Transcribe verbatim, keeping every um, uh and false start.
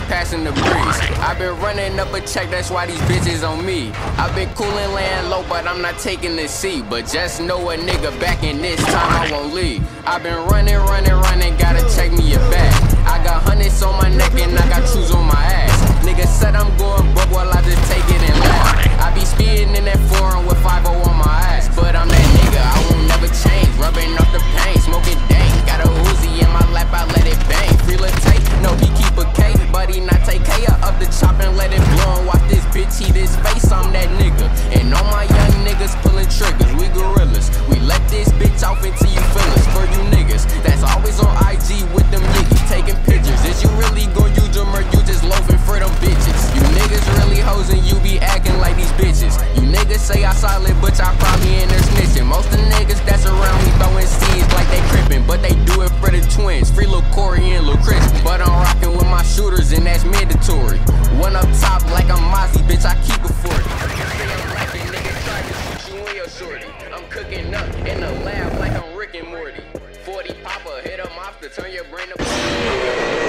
passing the breeze. I've been running up a check, that's why these bitches on me. I've been coolin', laying low, but I'm not taking the seat. But just know a nigga back in this time I won't leave. I've been running, running, running, gotta check me a bag. I got hundreds on my neck and I got shoes on my ass. Niggas said I'm going broke, well I just take it and laugh. I be speeding in that foreign with five oh on my ass. But I'm that nigga, I won't never change. Rubbing off the paint, smoking dank. Got a Uzi in my lap, I let it bang. Free little tape, no he keep a K, but he not take K up the chop and let it blow. And watch this bitch eat his face, I'm that nigga. And all my young niggas pulling triggers, we gorillas. We let this bitch off until you feel us. For you niggas, that's always on I G with them niggas taking pictures. Is you really gon' use them or you just loafing for them bitches? You niggas really hoes and you be acting like these bitches. You niggas say I solid, but y'all probably in there snitching. Most of the niggas that's around me throwing seeds like they crippin', but they do it for the twins. Free Lil Corey and Lil Crispin. But I'm rockin' with my shooters and that's mandatory. One up top like I'm Mozzie, bitch, I keep it forty. I'm cooking up in the lab like I'm Rick and Morty. forty popper, hit 'em off to turn your brain up.